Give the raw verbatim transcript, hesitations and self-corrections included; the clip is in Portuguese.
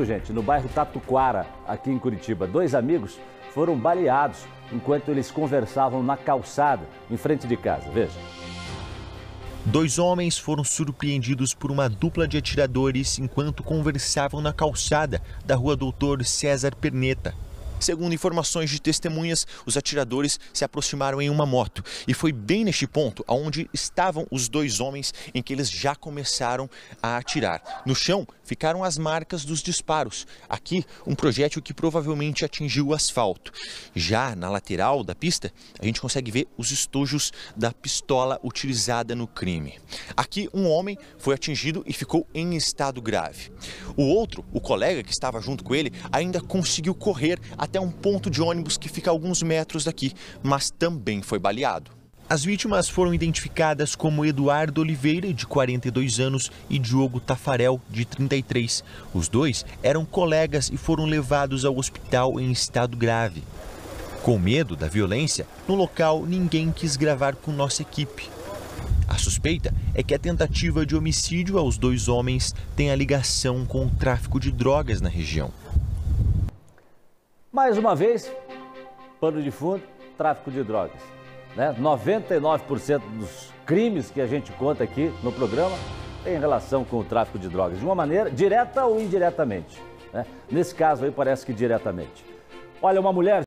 viu, gente? No bairro Tatuquara, aqui em Curitiba. Dois amigos foram baleados enquanto eles conversavam na calçada, em frente de casa. Veja. Dois homens foram surpreendidos por uma dupla de atiradores enquanto conversavam na calçada da rua Doutor César Perneta. Segundo informações de testemunhas, os atiradores se aproximaram em uma moto e foi bem neste ponto onde estavam os dois homens em que eles já começaram a atirar. No chão ficaram as marcas dos disparos. Aqui, um projétil que provavelmente atingiu o asfalto. Já na lateral da pista, a gente consegue ver os estojos da pistola utilizada no crime. Aqui, um homem foi atingido e ficou em estado grave. O outro, o colega que estava junto com ele, ainda conseguiu correr até um ponto de ônibus que fica a alguns metros daqui, mas também foi baleado. As vítimas foram identificadas como Eduardo Oliveira, de quarenta e dois anos, e Diogo Tafarel, de trinta e três. Os dois eram colegas e foram levados ao hospital em estado grave. Com medo da violência, no local ninguém quis gravar com nossa equipe. A suspeita é que a tentativa de homicídio aos dois homens tenha ligação com o tráfico de drogas na região. Mais uma vez, pano de fundo, tráfico de drogas. Né? noventa e nove por cento dos crimes que a gente conta aqui no programa tem relação com o tráfico de drogas, de uma maneira direta ou indiretamente. Né? Nesse caso aí parece que diretamente. Olha, uma mulher